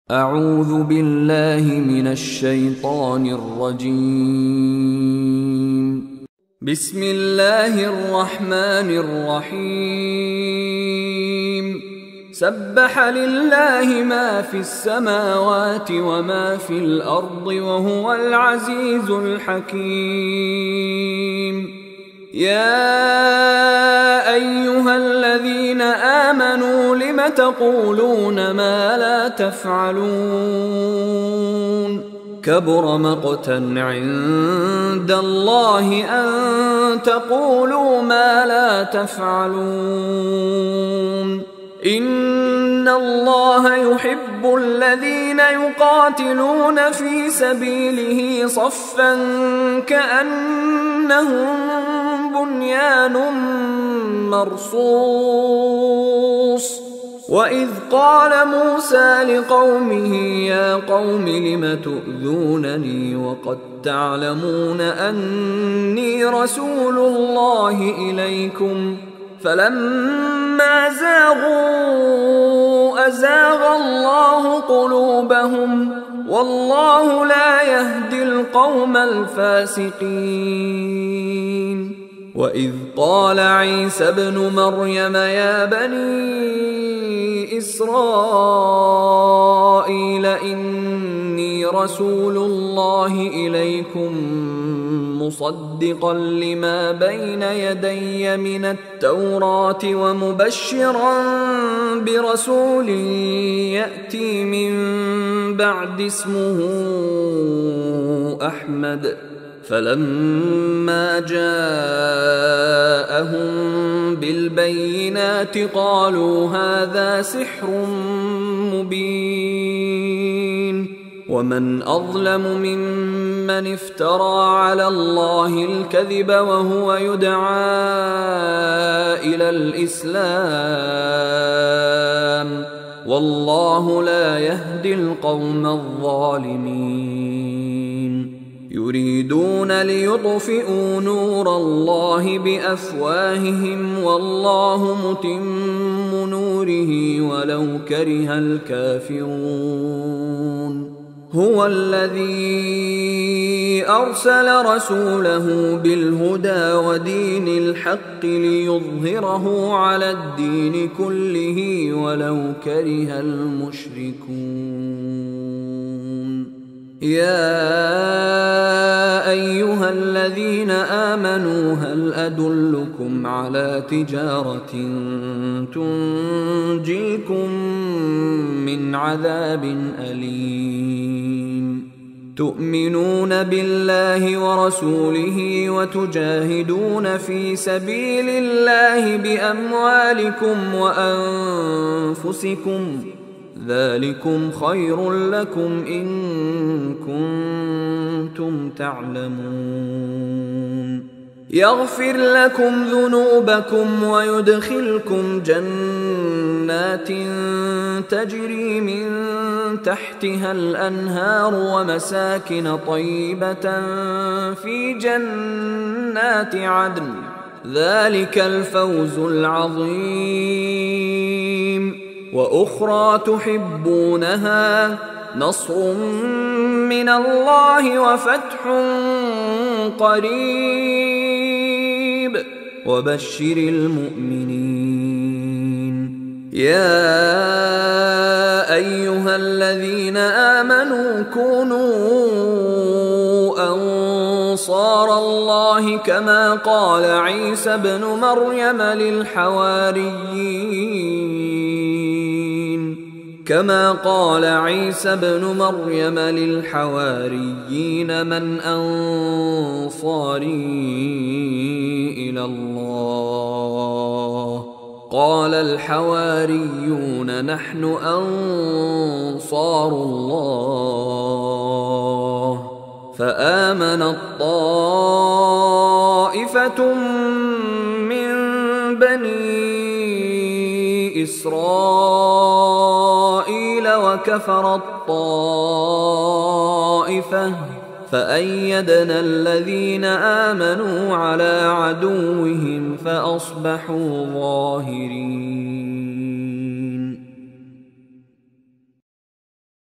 أعوذ بالله من الشيطان الرجيم. بسم الله الرحمن الرحيم. سبح لله ما في السماوات وما في الأرض وهو العزيز الحكيم. يا أيها الذين آمنوا لم تقولون ما لا تفعلون؟ كبر مقتا عند الله أن تقولوا ما لا تفعلون. إن الله يحب الذين يقاتلون في سبيله صفا كأنهم بنيان مرصوص. وإذ قال موسى لقومه يا قوم لم تؤذونني وقد تعلمون أني رسول الله إليكم فلما زاغوا أزاغ الله قلوبهم والله لا يهدي القوم الفاسقين. وإذ قال عيسى ابن مريم يا بني إسرائيل إني رسول الله إليكم مصدقا لما بين يدي من التوراة ومبشرا برسول يأتي من بعد اسمه أحمد. فلما جاءهم بالبينات قالوا هذا سحر مبين. ومن أظلم ممن افترى على الله الكذب وهو يدعى إلى الإسلام والله لا يهدي القوم الظالمين. يريدون ليطفئوا نور الله بأفواههم والله متم نوره ولو كره الكافرون. هو الذي أرسل رسوله بالهدى ودين الحق ليظهره على الدين كله ولو كره المشركون. يا أيها الذين آمنوا هل أدلكم على تجارة تنجيكم من عذاب أليم؟ تؤمنون بالله ورسوله وتجاهدون في سبيل الله بأموالكم وأنفسكم ذلكم خير لكم إن كنتم تعلمون. يغفر لكم ذنوبكم ويدخلكم جنات تجري من تحتها الأنهار ومساكن طيبة في جنات عدن ذلك الفوز العظيم. وأخرى تحبونها نصر من الله وفتح قريب وبشر المؤمنين. يا أيها الذين آمنوا كونوا أنصار الله كما قال عيسى ابن مريم للحواريين من أنصاري إلى الله؟ قال الحواريون نحن أنصار الله. فآمنت طائفة من بني إسرائيل وكفرت طائفة فأيدنا الذين آمنوا على عدوهم فأصبحوا ظاهرين.